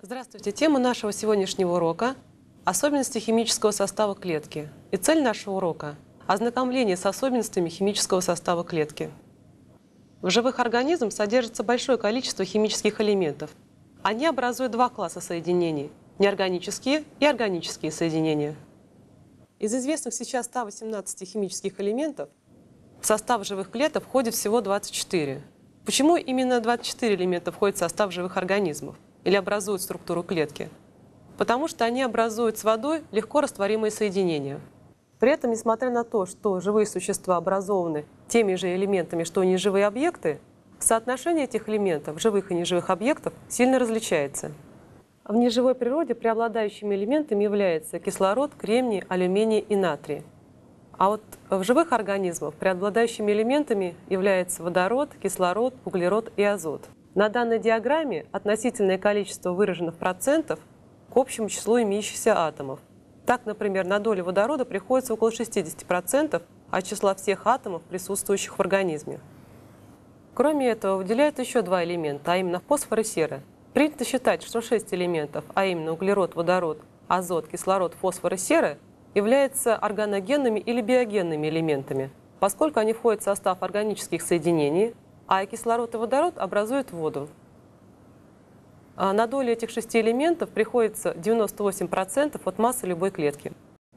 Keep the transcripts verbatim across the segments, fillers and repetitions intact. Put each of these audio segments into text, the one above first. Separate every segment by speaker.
Speaker 1: Здравствуйте! Тема нашего сегодняшнего урока – особенности химического состава клетки. И цель нашего урока – ознакомление с особенностями химического состава клетки. В живых организмах содержится большое количество химических элементов. Они образуют два класса соединений – неорганические и органические соединения. Из известных сейчас ста восемнадцати химических элементов в состав живых клеток входит всего двадцать четыре. Почему именно двадцать четыре элемента входят в состав живых организмов или образуют структуру клетки? Потому что они образуют с водой легко растворимые соединения. При этом, несмотря на то, что живые существа образованы теми же элементами, что и неживые объекты, соотношение этих элементов, живых и неживых объектов, сильно различается. В неживой природе преобладающими элементами являются кислород, кремний, алюминий и натрий. А вот в живых организмах преобладающими элементами являются водород, кислород, углерод и азот. На данной диаграмме относительное количество выраженных процентов к общему числу имеющихся атомов. Так, например, на долю водорода приходится около шестидесяти процентов от числа всех атомов, присутствующих в организме. Кроме этого, выделяют еще два элемента, а именно фосфор и сера. Принято считать, что шесть элементов, а именно углерод, водород, азот, кислород, фосфор и сера, являются органогенными или биогенными элементами, поскольку они входят в состав органических соединений, а кислород и водород образуют воду. А на долю этих шести элементов приходится девяносто восемь процентов от массы любой клетки.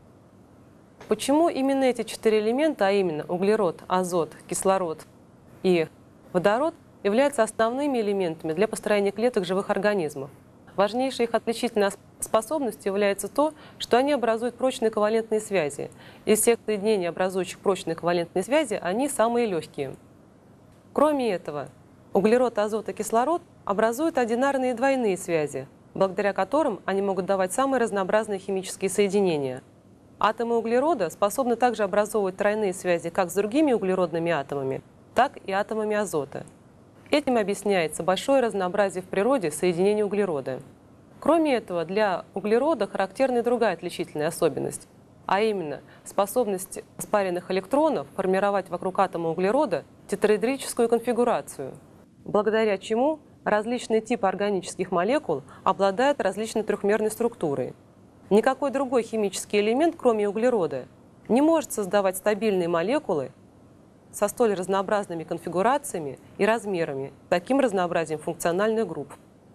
Speaker 1: Почему именно эти четыре элемента, а именно углерод, азот, кислород и водород, являются основными элементами для построения клеток живых организмов? Важнейшей их отличительной способностью является то, что они образуют прочные ковалентные связи. Из всех соединений, образующих прочные ковалентные связи, они самые легкие. Кроме этого, углерод, азот и кислород образуют одинарные двойные связи, благодаря которым они могут давать самые разнообразные химические соединения. Атомы углерода способны также образовывать тройные связи как с другими углеродными атомами, так и атомами азота. Этим объясняется большое разнообразие в природе соединений углерода. Кроме этого, для углерода характерна и другая отличительная особенность, а именно способность спаренных электронов формировать вокруг атома углерода тетраэдрическую конфигурацию, благодаря чему различные типы органических молекул обладают различной трехмерной структурой. Никакой другой химический элемент, кроме углерода, не может создавать стабильные молекулы со столь разнообразными конфигурациями и размерами, таким разнообразием функциональных групп.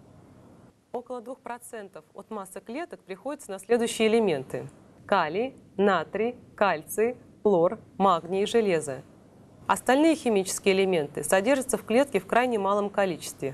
Speaker 1: Около двух процентов от массы клеток приходится на следующие элементы: калий, натрий, кальций, хлор, магний и железо. Остальные химические элементы содержатся в клетке в крайне малом количестве.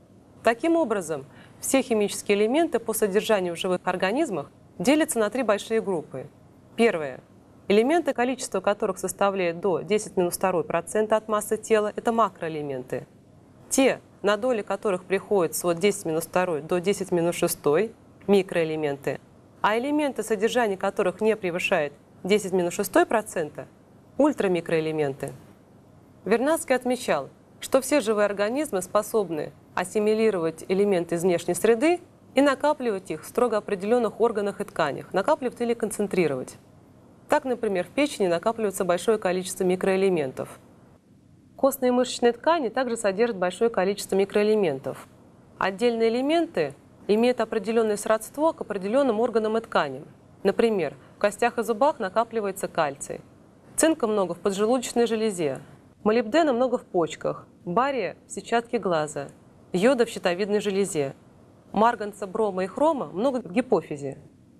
Speaker 1: Таким образом, все химические элементы по содержанию в живых организмах делятся на три большие группы. Первое. Элементы, количество которых составляет до десяти минус два процента от массы тела, это макроэлементы. Те, на доли которых приходится от десяти минус два до десяти минус шесть, микроэлементы, а элементы, содержание которых не превышает десяти минус шесть процента, ультрамикроэлементы. Вернадский отмечал, что все живые организмы способны ассимилировать элементы из внешней среды и накапливать их в строго определенных органах и тканях, накапливать или концентрировать. Так, например, в печени накапливается большое количество микроэлементов. Костные и мышечные ткани также содержат большое количество микроэлементов. Отдельные элементы имеют определенное сродство к определенным органам и тканям. Например, в костях и зубах накапливается кальций, цинка много в поджелудочной железе, молибдена много в почках, бария в сетчатке глаза, йода в щитовидной железе, марганца, брома и хрома много в гипофизе.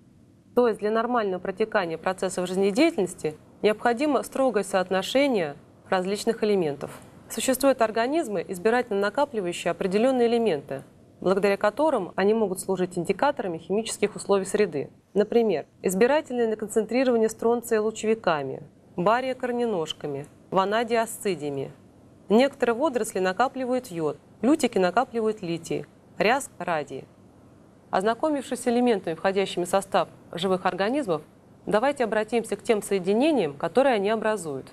Speaker 1: То есть для нормального протекания процессов жизнедеятельности необходимо строгое соотношение различных элементов. Существуют организмы, избирательно накапливающие определенные элементы, благодаря которым они могут служить индикаторами химических условий среды. Например, избирательное концентрирование стронция лучевиками, бария корненожками, ванадия асцидиями. Некоторые водоросли накапливают йод, лютики накапливают литий, ряск – радий. Ознакомившись с элементами, входящими в состав живых организмов, давайте обратимся к тем соединениям, которые они образуют.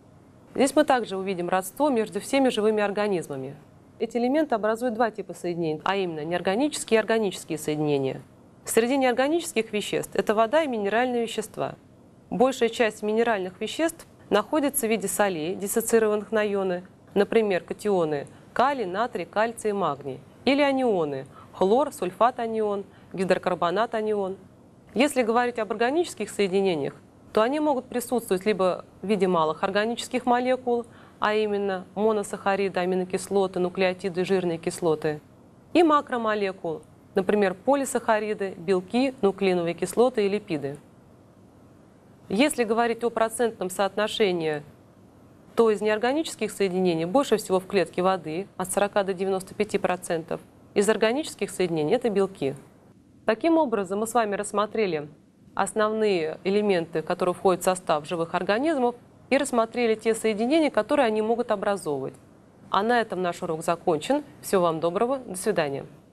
Speaker 1: Здесь мы также увидим родство между всеми живыми организмами. Эти элементы образуют два типа соединений, а именно неорганические и органические соединения. Среди неорганических веществ это вода и минеральные вещества. Большая часть минеральных веществ находится в виде солей, диссоциированных на ионы, например, катионы калий, натрий, кальций и магний, или анионы хлор, сульфат анион, гидрокарбонат анион. Если говорить об органических соединениях, то они могут присутствовать либо в виде малых органических молекул, а именно моносахариды, аминокислоты, нуклеотиды, жирные кислоты, и макромолекул, например, полисахариды, белки, нуклеиновые кислоты и липиды. Если говорить о процентном соотношении, то из неорганических соединений больше всего в клетке воды, от сорока до девяноста пяти процентов. Из органических соединений это белки. Таким образом, мы с вами рассмотрели основные элементы, которые входят в состав живых организмов, и рассмотрели те соединения, которые они могут образовывать. А на этом наш урок закончен. Всего вам доброго. До свидания.